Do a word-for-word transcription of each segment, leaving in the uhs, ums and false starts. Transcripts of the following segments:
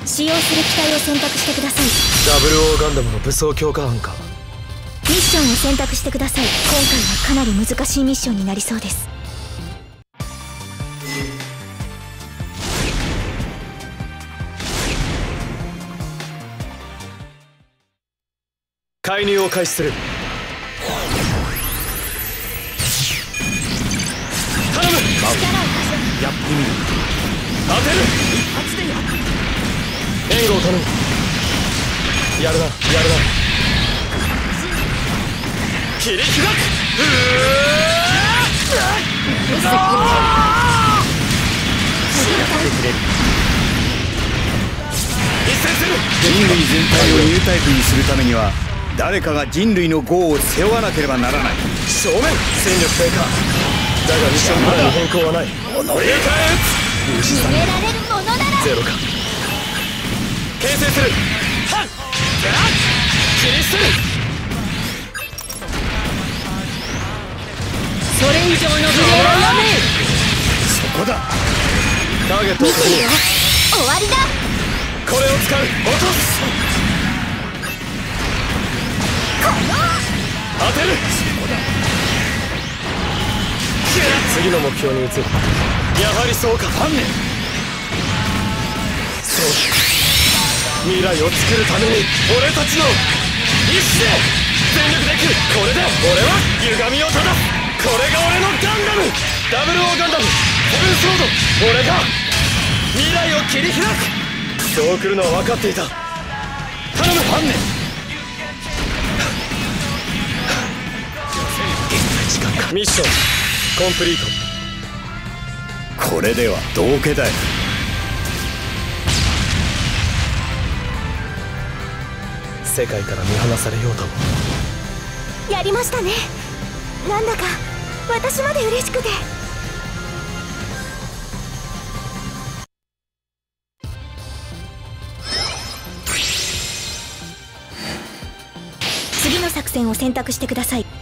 使用する機体を選択してください。 ダブルオーガンダムの武装強化案か。 ミッションを選択してください。今回はかなり難しいミッションになりそうです。 介入を開始する。頼む。やってみる。当てる。一発でやる。援護を頼む。やるな、やるな。切り開く。うー一戦する。 人類全体をニュータイプにするためには誰かが人類の業を背負わなければならない。 正面戦力低下だがミッションプランに変更はない。乗り換え撃つ。 決められるものならゼロか。形成する。はっ切り捨てる。 それ以上の無礼はやめ。 そこだ。 ターゲットを確認。 終わりだ。 これを使う。落とす。当てる。次の目標に移る。やはりそうか。ファンネ。そうだ。未来を作るために俺たちの意志で全力でいく。これで俺は歪みを正す。これが俺のガンダム。ダブルオーガンダムセブンソード。俺が未来を切り開く。そう来るのは分かっていた。頼む。ファンネ。ミッションコンプリート。 これでは道化だよ。 世界から見放されようとも。 やりましたね。なんだか私まで嬉しくて。次の作戦を選択してください。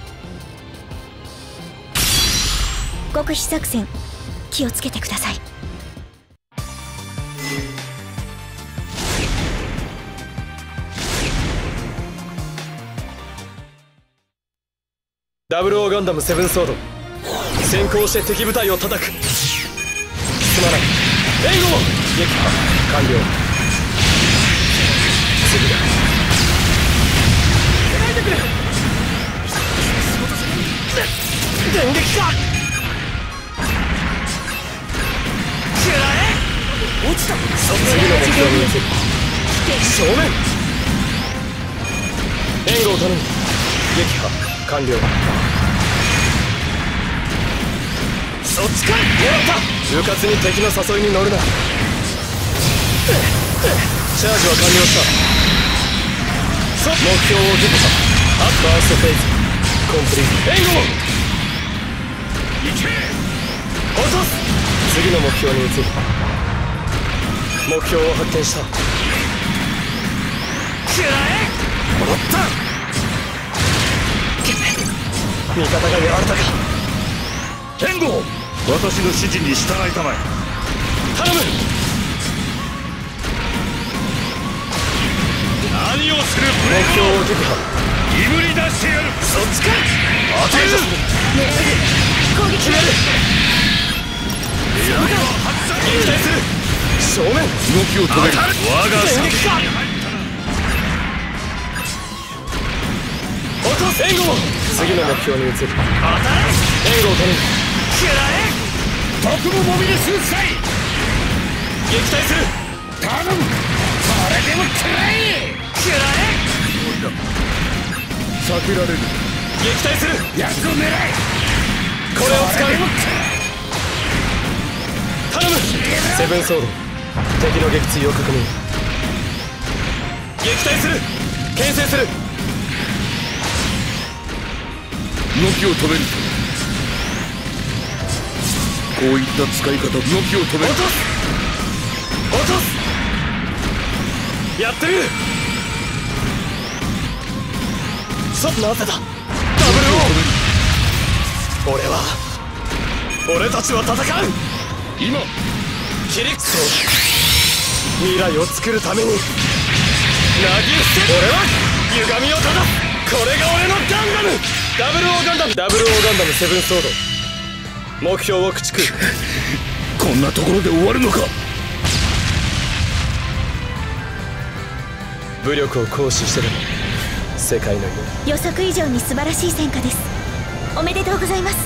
極秘作戦、気をつけてください。 ダブルオーガンダムセブンソード。先行して敵部隊を叩く。すまない。援護を撃破完了。次だ。攻めてくれ。電撃か。落ちた。次の目標に移る。正面。援護を頼む。撃破完了。そっちかい。狙った。うかつに敵の誘いに乗るな。チャージは完了した。目標を撃破。ファーストフェイズコンプリート。援護を行け。落とす。次の目標に移る。目標を発見した。食らえ。戻った。味方がやられたか。援護。 私の指示に従いたまえ。 頼む。 何をする。 目標を撃破。 いぶり出してやる。 そっちか。当てる。 攻撃決める。撃退する。正面。動きを止める。我が戦撃か。落とす。援護を。次の目標に移る。援護を頼む。食らえ。 特務モビルスーツ隊。 撃退する。 頼む。これでも食らえ。 食らえ。 避けられる。 撃退する。 やつを狙え。 これを使う。頼む。セブンソード。敵の撃墜を確認。撃退する。牽制する。 動きを止める。こういった使い方。動きを止める。 落とす。落とす。やってる。そなぜだ。ダブルオー。俺は俺たちは戦う。 今切りそうだ。 未来を作るためになぎ伏せ俺は歪みを正す。これが俺のガンダム。ダブルオーガンダムダブルオーガンダムセブンソード。目標を駆逐。 こんなところで終わるのか。 武力を行使してでも世界の予測以上に素晴らしい戦果です。おめでとうございます。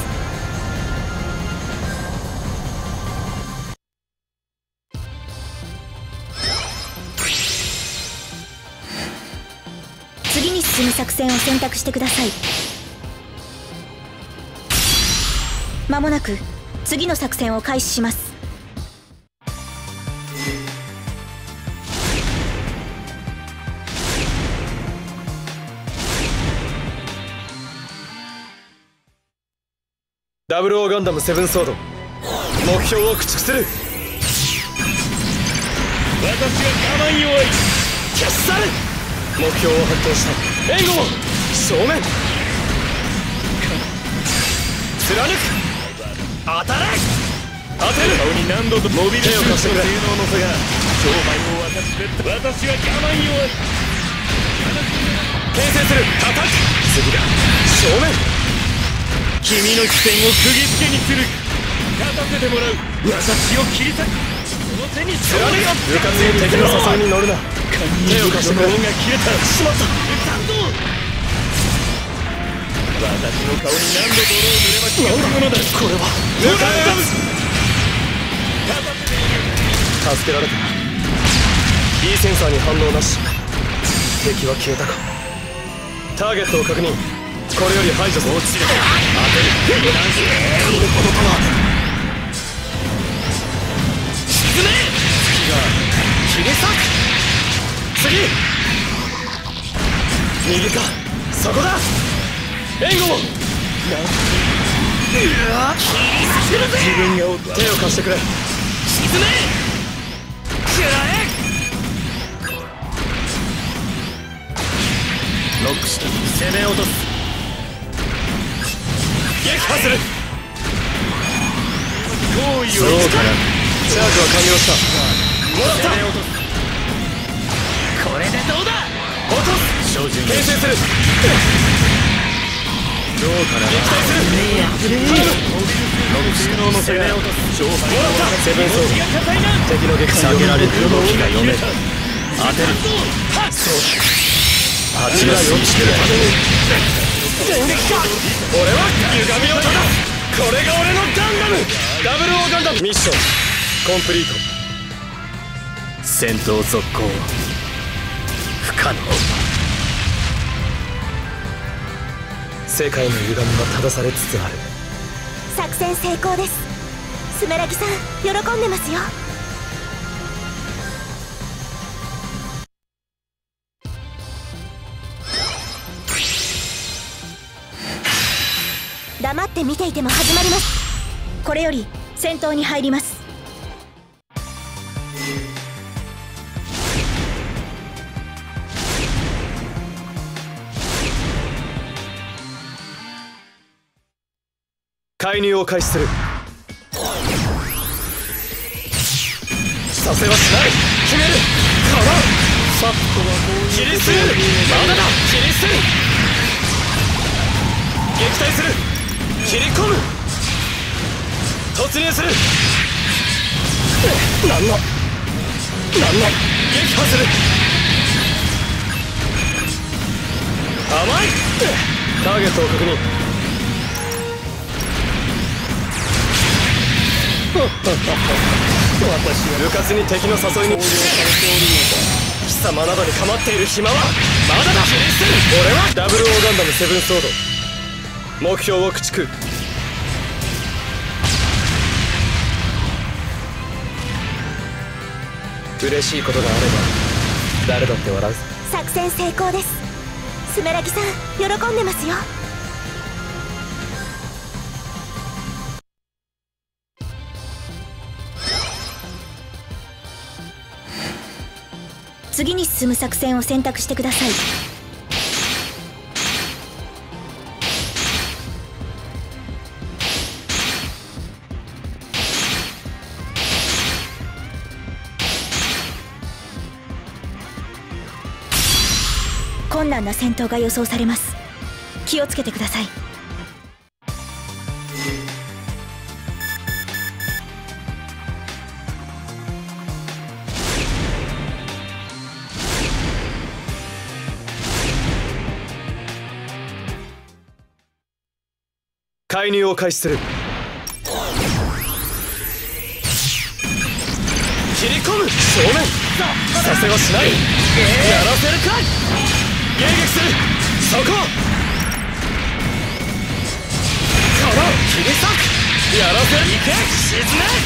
次に進む作戦を選択してください。まもなく次の作戦を開始します。 ダブルオーガンダムセブンソード。目標を駆逐する。私は我慢弱い。消し去る。目標を発見した。援護を正面貫く。当たれ。当てる。顔に何度とモビルスーツの性能の差が商売を渡して私は我慢弱い。牽制する。叩く。次だ。正面。君の視線を釘付けにする。勝たせてもらう。私を切り裂く。その手に貫く。部活に敵の誘いに乗るな。手を貸してくれ。が切れた。しまった。私の顔に何度泥を塗れば気が済むのだ。これはムカガム。助けられた。いいセンサーに反応なし。敵は消えたか。ターゲットを確認。これより排除する。落ちる。当てる。これほどとは。沈め。次が切り裂く。次。右か。そこだ。援護を。うわ、切り裂けるぜ。自分が追った。手を貸してくれ。沈め。食らえ。ロックした。攻め落とす。撃破する。行為をそうかな。チャージは完了した。もらった。これでどうだ。落とす。精進。牽制する。どうかな。撃退する。ロック収納の攻め落とす。もらった。セブンソード。敵の撃破避けられる動きが読めた。当てる。そうだ。蜂が予期してる。全撃か。俺は歪みを正す。これが俺のガンダム。ダブルオーガンダム。ミッションコンプリート。戦闘続行不可能。世界の歪みは正されつつある。 作戦成功です。スメラギさん喜んでますよ。黙って見ていても始まります。これより戦闘に入ります。 介入を開始する。させはしない。決める。かわう。サッとはもう切りする。まだだ。切りする。撃退する。切り込む。突入する。なんのなんの撃破する。甘い。ターゲットを確認。部活に敵の誘いに貴様などに構っている暇はまだだ。切り捨てる。俺はダブルオーガンダムセブンソード。目標を駆逐。嬉しいことがあれば誰だって笑う。 作戦成功です。スメラギさん喜んでますよ。次に進む作戦を選択してください。 困難な戦闘が予想されます。気をつけてください。 介入を開始する。切り込む正面させはしない、やらせるか迎撃するそこから切り裂くやらせるいけ沈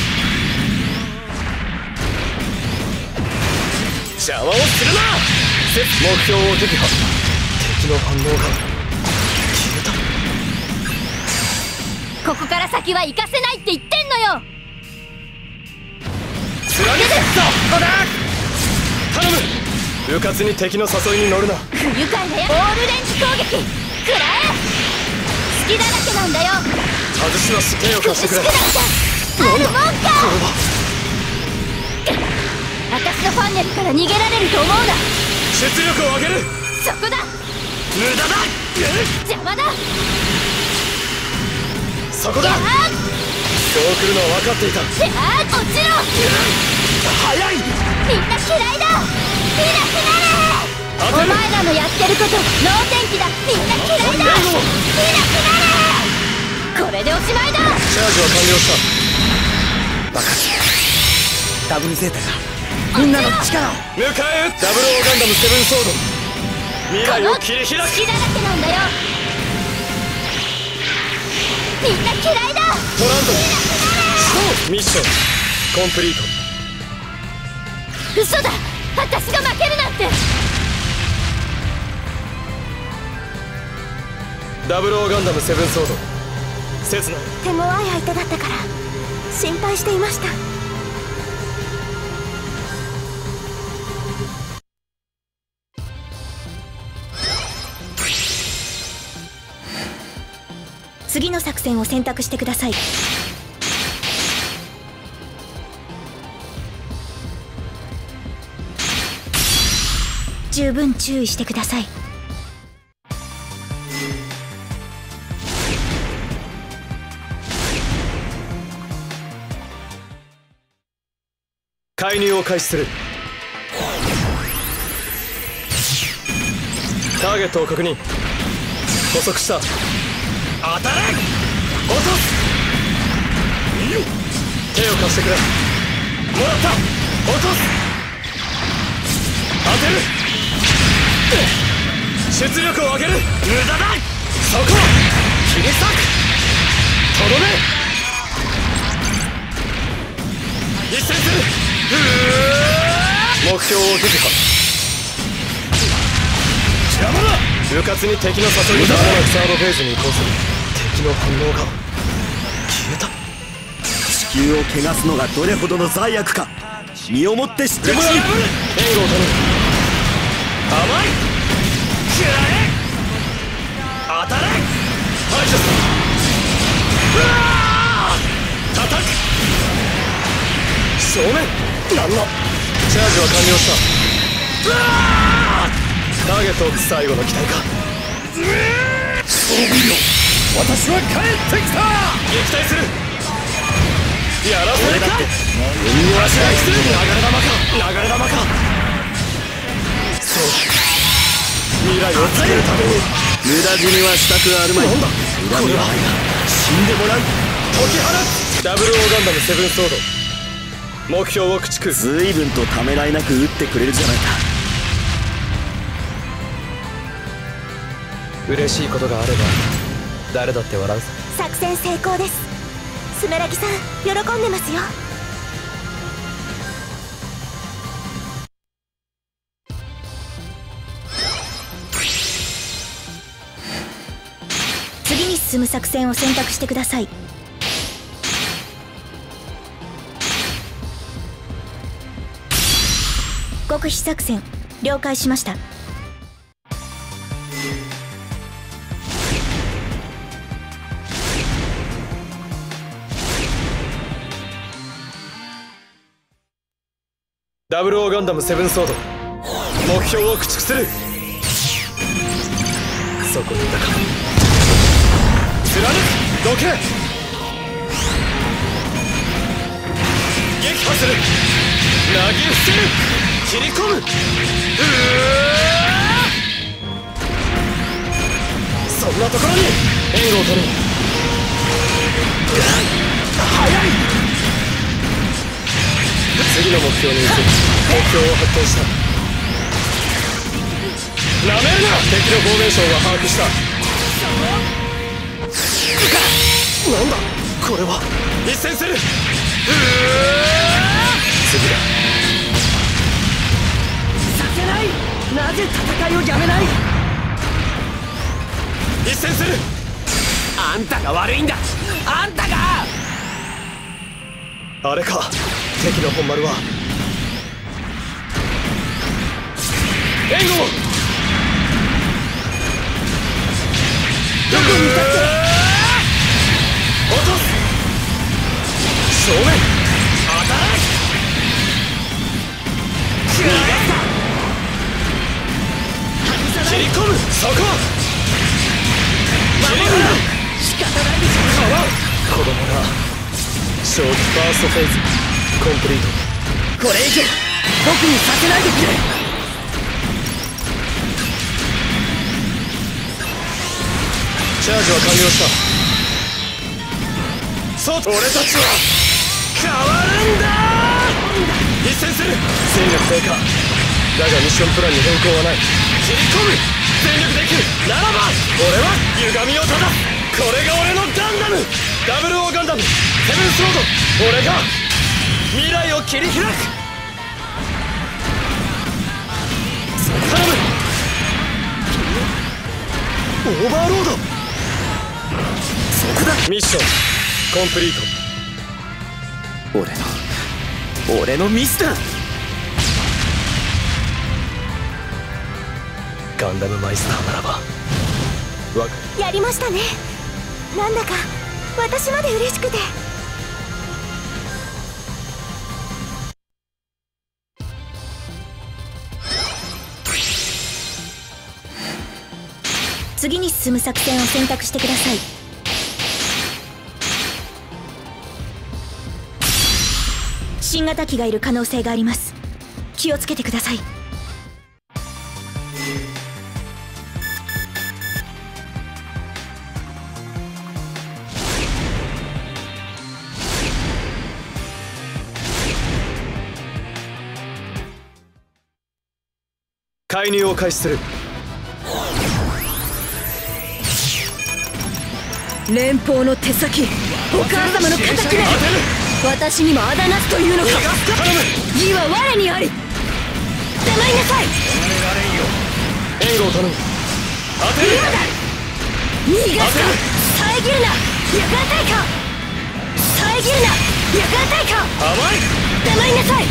め邪魔をするな目標を撃破敵の反応が消えた。 ここから先は行かせないって言ってんのよ。 つなげてそこだ頼むうかつに敵の誘いに乗るな。 不愉快なやオールレンジ攻撃食らえ隙だらけなんだよ。 外しはし手を貸してくれ。 あるもんか私のファンネルから逃げられると思うな。 出力を上げるそこだ無駄だ邪魔だそこだそう来るのは分かっていた。 じゃあ落ちろ早いみんな嫌いだ見なくなれお前らのやってること能天気だみんな嫌いだ見なくなれこれでおしまいだ。 チャージは完了したバカダブルゼータがみんなの力を迎え撃ダブルオーガンダムセブンソード未来を切り開く隙だらけなんだよみんな嫌いだトランドルミッションコンプリート。 嘘だ私が負けるなんて。 ダブルオーガンダムセブンソード刹那手強い相手だったから心配していました。次の作戦を選択してください。十分注意してください。 介入を開始する。ターゲットを確認。捕捉した。当たれ落とす手を貸してくれ。もらった落とす当てる出力を上げる無駄だそこ切り裂くとどめ実践する目標を撃破邪魔だうかつに敵の誘いにならないサードフェーズに移行する。敵の反応が消えた。 地球を汚すのがどれほどの罪悪か身をもって知ってもらう。援護を頼む。 甘い食らえ当たれ排除する。うわー叩く正面なんのチャージは完了した。うわーターゲットを最後の期待か。装備よ私は帰ってきた撃退するやらせるか運用はしないする流れ弾か流れ弾かそう未来を作るために無駄死にはしたくあるまい。 なんだ恨みは死んでもらう。 解き放つダブルオーガンダムセブンソード目標を駆逐。 随分とためらいなく撃ってくれるじゃないか。 嬉しいことがあれば誰だって笑うさ。 作戦成功です。スメラギさん喜んでますよ。次に進む作戦を選択してください。極秘作戦了解しました。 ダブルオーガンダムセブンソード目標を駆逐する。 そこにいたか。貫くどけ。撃破する。投げ伏せる。切り込む。うーそんなところに援護を取る。早い。次の目標に移る。目標を発見した。なめるな。敵のフォーメーションは把握した。なんだこれは。一戦する。うー次だ。させない。なぜ戦いをやめない。一戦する。あんたが悪いんだ。あんたが。あれか敵の本丸は。援護。どこにいたって落とす。正面当たれ。逃がした。切り込む。そこ守るな。仕方ないでしょ。かわう。子供だ。正気ファーストフェーズコンプリート。これ以上僕にさせないでくれ。チャージは完了した。そう俺たちは変わるんだ。一戦する。戦力低下だがミッションプランに変更はない。切り込む。全力でいくならば俺は歪みを正す。これが俺のガンダム。ダブルオーガンダムセブンスロード。俺が未来を切り開く。頼む。オーバーロード。そこだ。ミッションコンプリート。俺の俺のミスだ。ガンダムマイスターならばわかる。 やりましたね。なんだか私まで嬉しくて。次に進む作戦を選択してください。新型機がいる可能性があります。気をつけてください。 介入を開始する。 連邦の手先、お母様の敵なる。私にもあだなすというのか。義は我にあり。出まいなさい。 援護を頼む。当てる。 逃がすか。遮るな。夜間対価。遮るな。夜間対価。 甘い。 出まいなさい。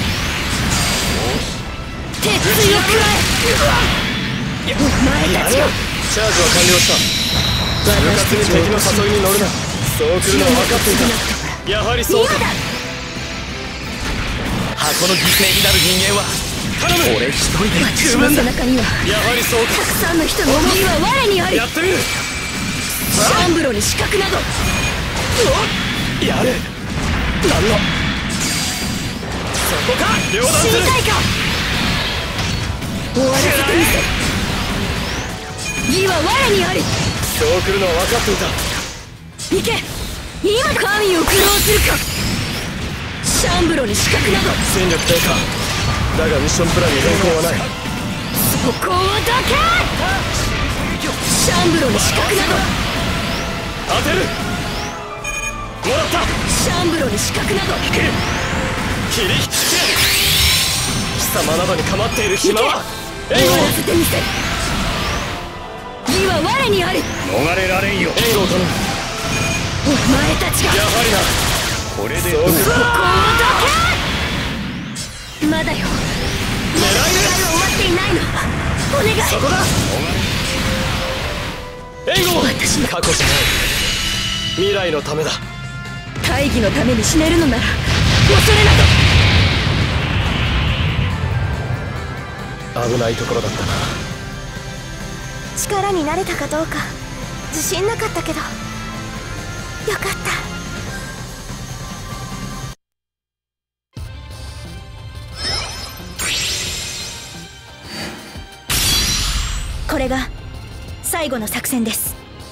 鉄槌を食らえ。お前たちが。 チャージは完了した。部活に敵の誘いに乗るな。そう来るのは分かっていた。やはりそうか。箱の犠牲になる人間は頼む。俺一人で十分だ。 私の背中にはやはりそうか。 たくさんの人の思いは我にあり。 やってみる。 シャンブロに死角など。 やる。なんのそこか。両断する。 死にたいか。終わらせてみせ。義は我にあり。 そう来るのは分かっていた。 行け。今神を愚弄するか。シャンブロに死角など。 戦力低下だがミッションプランに変更はない。 そこをどけ。シャンブロに死角など。 当てる。もらった。 シャンブロに死角など。 切り引け。貴様などに構っている暇は。 終わらせてみせ。義は我にあり。 逃れられんよ。 援護を頼む。 お前たちが。 やはりな。 これでそうそこをどけ。まだよ。まだ戦いは終わっていないの。お願い。 そこだ。援護。 私の過去じゃない。未来のためだ。 大義のために死ねるのなら恐れなど。 危ないところだったな。 力になれたかどうか自信なかったけどよかった。これが最後の作戦です。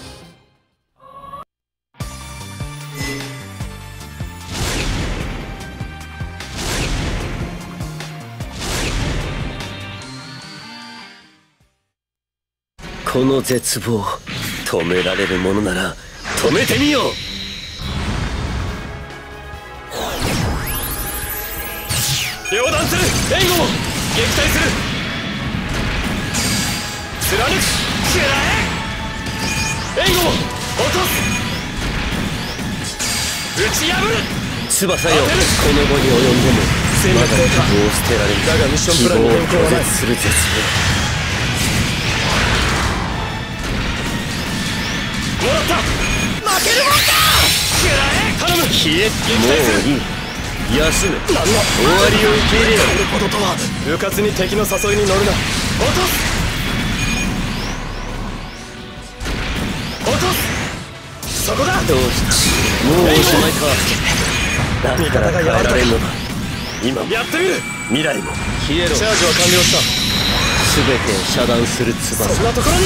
この絶望、止められるものなら止めてみよう。両断する援護も撃退する。貫く食らえ援護も落とす。打ち破る翼よ、この後に及んでもまだ希望を捨てられる。だがミッションプランに変更はない。する絶望、もらった。負けるもんか。食らえ頼む。消えもういい、休め。終わりを受け入れよ。こととは迂闊に敵の誘いに乗るな。落とす落とす。そこだ。どうした、もうおしまいか。だから変えられんのだ。今やってみる。未来も消えろ。チャージは完了した。全てを遮断する翼。そんなところに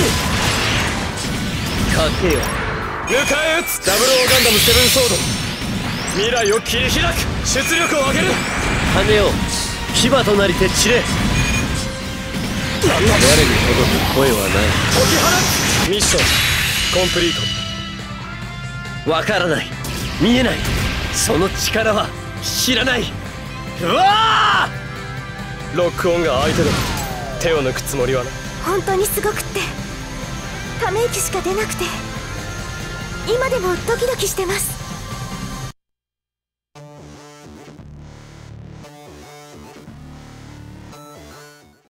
かけよ。迎え撃つダブルオーガンダムセブンソード。未来を切り開く。出力を上げる。羽よ牙となりて散れ。我に届く声はない。解き放つ。ミッションコンプリート。わからない、見えない、その力は知らない。うわー、ロックオンが相手だ。手を抜くつもりはない。 本当にすごくってため息しか出なくて今でもドキドキしてます。